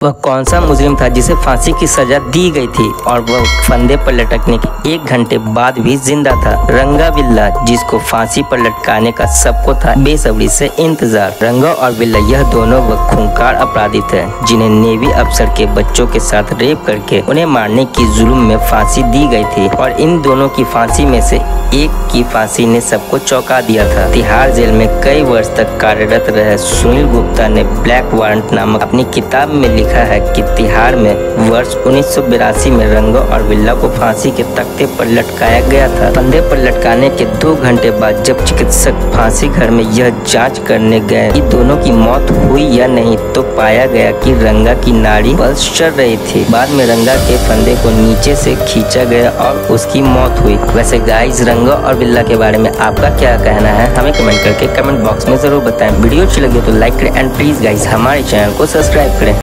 वह कौन सा मुजरिम था जिसे फांसी की सजा दी गई थी और वह फंदे पर लटकने के 1 घंटे बाद भी जिंदा था। रंगा बिल्ला, जिसको फांसी पर लटकाने का सबको था बेसब्री से इंतजार। रंगा और बिल्ला यह दोनों वह खूंखार अपराधी थे जिन्हें नेवी अफसर के बच्चों के साथ रेप करके उन्हें मारने की जुल्म में फांसी दी गई थी और इन दोनों की फांसी में से एक की फांसी ने सबको चौंका दिया था। तिहाड़ जेल में कई वर्ष तक कार्यरत रहे सुनील गुप्ता ने ब्लैक वारंट नामक अपनी किताब में लिखा है कि तिहाड़ में वर्ष 1982 में रंगा और बिल्ला को फांसी के तख्ते पर लटकाया गया था। फंदे पर लटकाने के 2 घंटे बाद जब चिकित्सक फांसी घर में यह जांच करने गए कि दोनों की मौत हुई या नहीं, तो पाया गया कि रंगा की नाड़ी पल्स चल रही थी। बाद में रंगा के फंदे को नीचे से खींचा गया और उसकी मौत हुई। वैसे गाइस, रंगा और बिल्ला के बारे में आपका क्या कहना है हमें कमेंट करके कमेंट बॉक्स में जरूर बताएं। वीडियो अच्छी लगी तो लाइक करें एंड प्लीज गाइस हमारे चैनल को सब्सक्राइब करें।